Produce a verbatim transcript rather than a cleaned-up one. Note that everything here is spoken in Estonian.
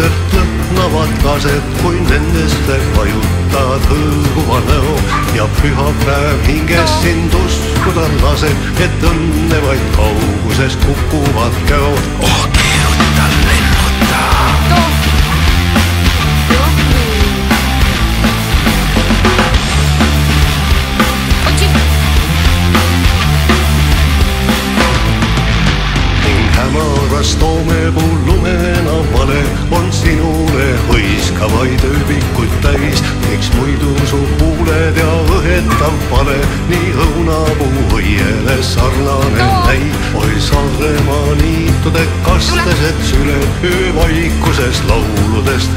õudselt lõhnavad kased, kui nendesse vajutad hõõguva näo ja pühapäev hinges sind uskuda laseb, et õnne vaid kauguses kukuvad käod. Oh, keeruta, lennuta! Hämaras toomepuu lumena vale on sinule hõiskavaid ööbikuid täis. Miks muidu su huuled ja õhetav pale nii õunapuu õiele sarnane näib? Oi Saaremaa niitude kastesed süle öövaikuses lauludes